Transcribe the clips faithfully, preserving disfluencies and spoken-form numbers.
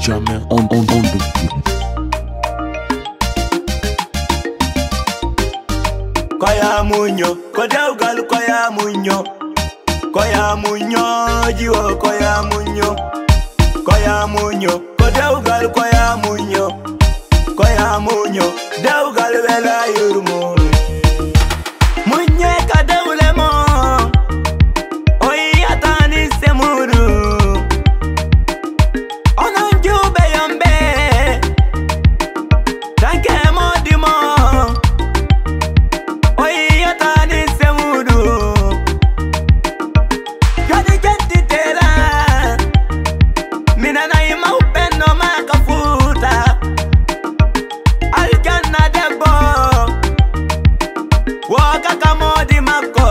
Benjamin on on on the beat. Koya munyo, koda ugal koya munyo, koya munyo, jiwo koya munyo, koya munyo, koda ugal koya munyo, koya munyo, da ugal vela yurmo. Munye kada ulemo, oyi atani semuru. Ononjube yombe, danke modimo. Waka kamodi mako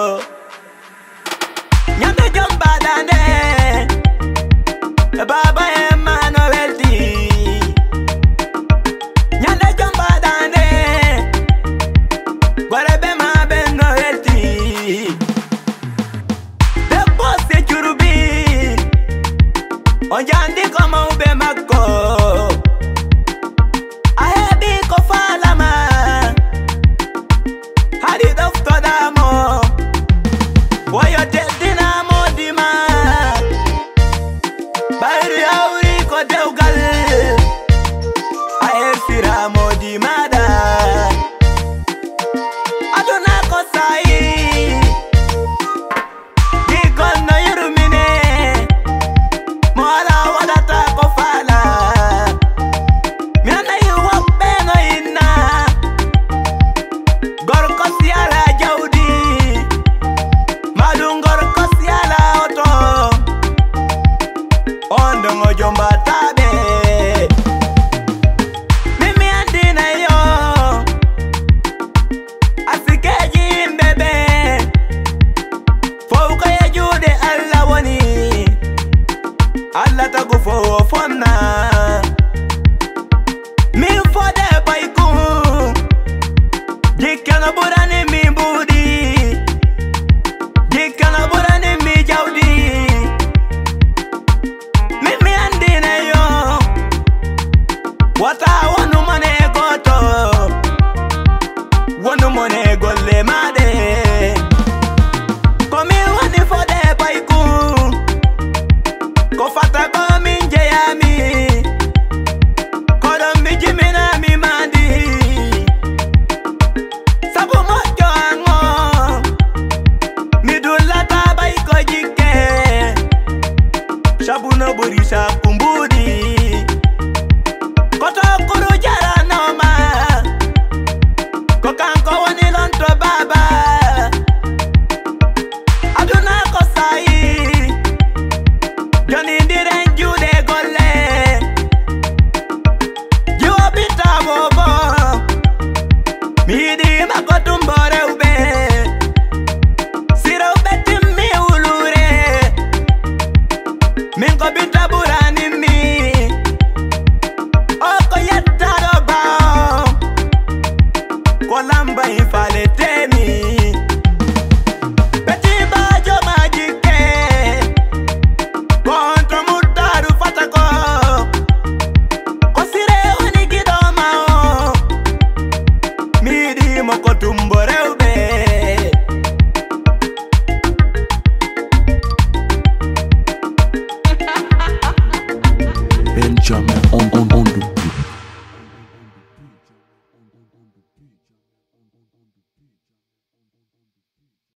Nyande jomba dande Baba Emmanuel di Nyande jomba dande Gwarebe ma ben Noel di Depo se churubi Onjandi kama ube mako Ahebi kofalama Hadi dofto damo Woyo te dinamo dima Bayri auri ko deugal Aher siramo dimada Aduna ko sayi Dikon no yurumine Mola wadata ko fala Miana yu wakbe no inna Gorko siala jaudi Madung gorko siala oto Ondo ngojomba tabe Mimi andina yo Asikeji mbebe Fouka ya jude alla woni Alla tagu fo fonna Mi fode paiku Jikana burani mi budi Jikana burani mi jaudi Mimi andine yo Wata wanu mane koto Wanu mane golle made Komi wani fode paiku Kofata komi njeyami Kodom mi jimina mi mandi Sabu mojo ango Midula taba iko jike Shabu no burisha kumbudi Koto kuru jara noma Kokanko wani lonto baba Aduna kosai Joni ndiren jude gole Jiwa bita bobo Midi makotumbore ube Sira ube timmi ulure Minko bita burani mi Oko yetta doba Kolamba infale temi Beti bajo majike Kontro mutaru fatako Kosire wani gidoma Midi moko tumbore ube Benjamin on on on